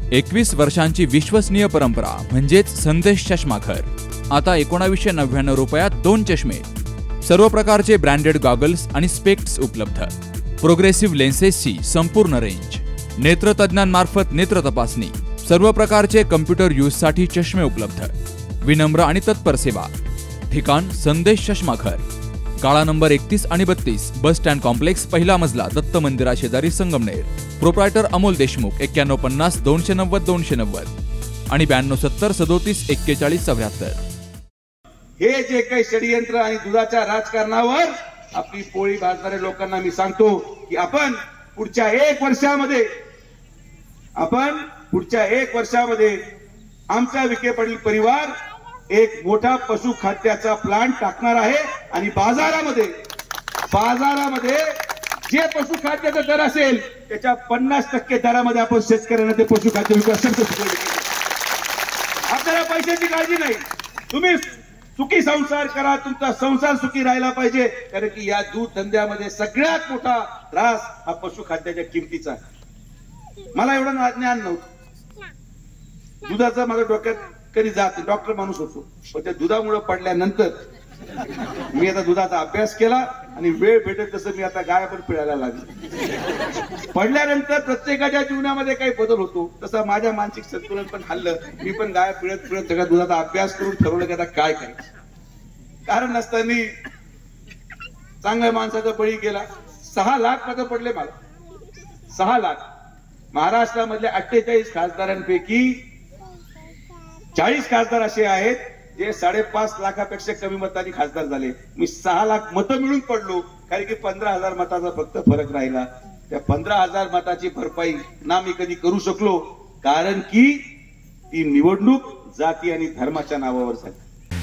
21 वर्षांची विश्वसनीय परंपरा म्हणजेच संदेश चष्माघर. आता 1999 रुपयात 2 चष्मे. सर्व प्रकारचे ब्रँडेड गॉगल्स आणि स्पेक्ट्स उपलब्ध. प्रोग्रेसिव्ह लेन्सेसची संपूर्ण रेंज. नेत्रतज्ञांमार्फत नेत्र तपासणी. सर्व प्रकारचे कम्प्युटर यूजसाठी चष्मे उपलब्ध. विनम्र आणि तत्पर सेवा. ठिकाण संदेश चष्माघर. गाळा नंबर 31 आणि 32, बस स्टँड कॉम्प्लेक्स, पहिला मजला, दत्त मंदिरा शेजारी, संगमनेर. प्रोप्रायटर अमोल देशमुख. 9150 290 290 आणि 9270 37 41 74. हे जे काही षडयंत्र आणि दुधाच्या राजकारणावर आपली पोळी भाजणाऱ्या लोकांना मी सांगतो की आपण पुढच्या 1 वर्षामध्ये आमचा विखे पाटील परिवार एक मोठा पशुखाद्याचा प्लांट टाकणार आहे आणि बाजारामध्ये जे पशुखाद्याचा दर असेल त्याच्या 50% दरामध्ये आपण शेतकऱ्यांना ते पशुखाद्य विकू शकतो. आपल्याला पैशाची काळजी नाही. तुम्ही सुखी संसार करा, तुमचा संसार सुखी राहिला पाहिजे. कारण की या दूध धंद्यामध्ये सगळ्यात मोठा त्रास हा पशुखाद्याच्या किमतीचा आहे. मला एवढं ज्ञान नव्हतं. दुधाचा माझ्या डोक्यात कधी जात. डॉक्टर माणूस होतो, पण त्या दुधामुळे पडल्यानंतर मी आता दुधाचा अभ्यास केला आणि वेळ भेटत तसं मी आता गाय पण पिळायला लागलो. पडल्यानंतर प्रत्येकाच्या जीवनामध्ये काही बदल होतो, तसं माझ्या मानसिक संतुलन पण हल्लं. मी पण गाय पिळत सगळ्या दुधाचा अभ्यास करून ठरवलं की आता काय करायचं. कारण नसताना चांगल्या माणसाचा बळी गेला. 6 लाख मतं पडले मला. 6 लाख. महाराष्ट्रामधल्या 48 खासदारांपैकी 40 खासदार असे आहेत जे 5.5 लाखापेक्षा कमी मतांनी खासदार झाले. मी 6 लाख मतं मिळून पडलो, कारण की 15,000 मताचा फक्त फरक राहिला. त्या 15,000 मताची भरपाई ना मी कधी करू शकलो, कारण की ती निवडणूक जाती आणि धर्माच्या नावावर झाली.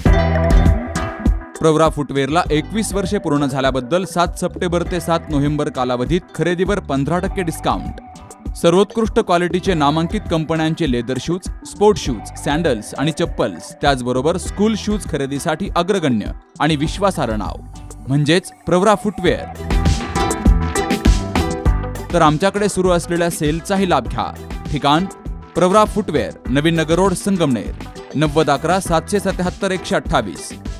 प्रवरा फुटवेअरला 21 वर्षे पूर्ण झाल्याबद्दल 7 सप्टेंबर ते 7 नोव्हेंबर कालावधीत खरेदीवर 15% डिस्काउंट. सर्वोत्कृष्ट क्वालिटीचे नामांकित कंपन्यांचे leather shoes, sport shoes, sandals आणि चप्पल्स, त्याचबरोबर स्कूल शूज खरेदीसाठी अग्रगण्य आणि विश्वासार्ह नाव म्हणजेच प्रवरा फुटवेअर. तर आमच्याकडे सुरू असलेल्या सेलचाही लाभ घ्या. ठिकाण प्रवरा फुटवेअर, नवीन नगर रोड, संगमनेर. 9011 777 128.